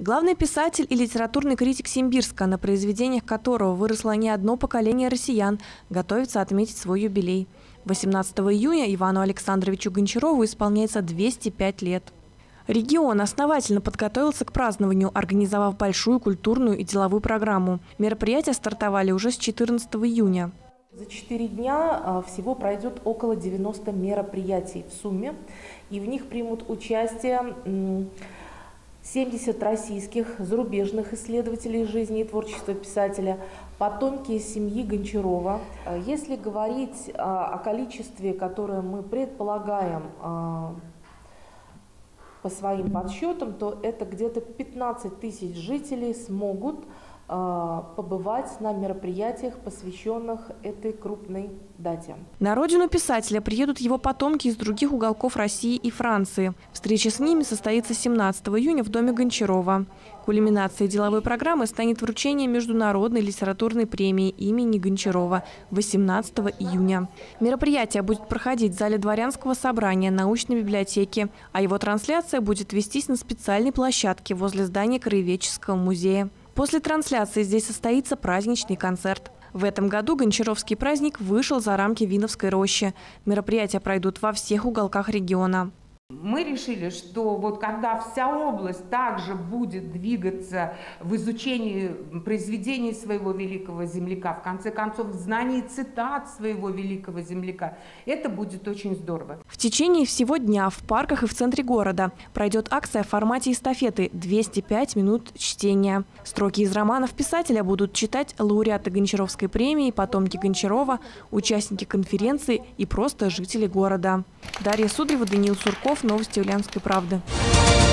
Главный писатель и литературный критик Симбирска, на произведениях которого выросло не одно поколение россиян, готовится отметить свой юбилей. 18 июня Ивану Александровичу Гончарову исполняется 205 лет. Регион основательно подготовился к празднованию, организовав большую культурную и деловую программу. Мероприятия стартовали уже с 14 июня. За 4 дня всего пройдет около 90 мероприятий в сумме, и в них примут участие 70 российских, зарубежных исследователей жизни и творчества писателя, потомки семьи Гончарова. Если говорить о количестве, которое мы предполагаем по своим подсчетам, то это где-то 15 тысяч жителей смогут побывать на мероприятиях, посвященных этой крупной дате. На родину писателя приедут его потомки из других уголков России и Франции. Встреча с ними состоится 17 июня в доме Гончарова. Кульминацией деловой программы станет вручение Международной литературной премии имени Гончарова 18 июня. Мероприятие будет проходить в зале Дворянского собрания научной библиотеки, а его трансляция будет вестись на специальной площадке возле здания Краеведческого музея. После трансляции здесь состоится праздничный концерт. В этом году Гончаровский праздник вышел за рамки Виновской рощи. Мероприятия пройдут во всех уголках региона. Мы решили, что вот когда вся область также будет двигаться в изучении произведений своего великого земляка, в конце концов, в знании цитат своего великого земляка, это будет очень здорово. В течение всего дня в парках и в центре города пройдет акция в формате эстафеты «205 минут чтения». Строки из романов писателя будут читать лауреаты Гончаровской премии, потомки Гончарова, участники конференции и просто жители города. Дарья Сударева, Даниил Сурков. Новости Ульяновской правды.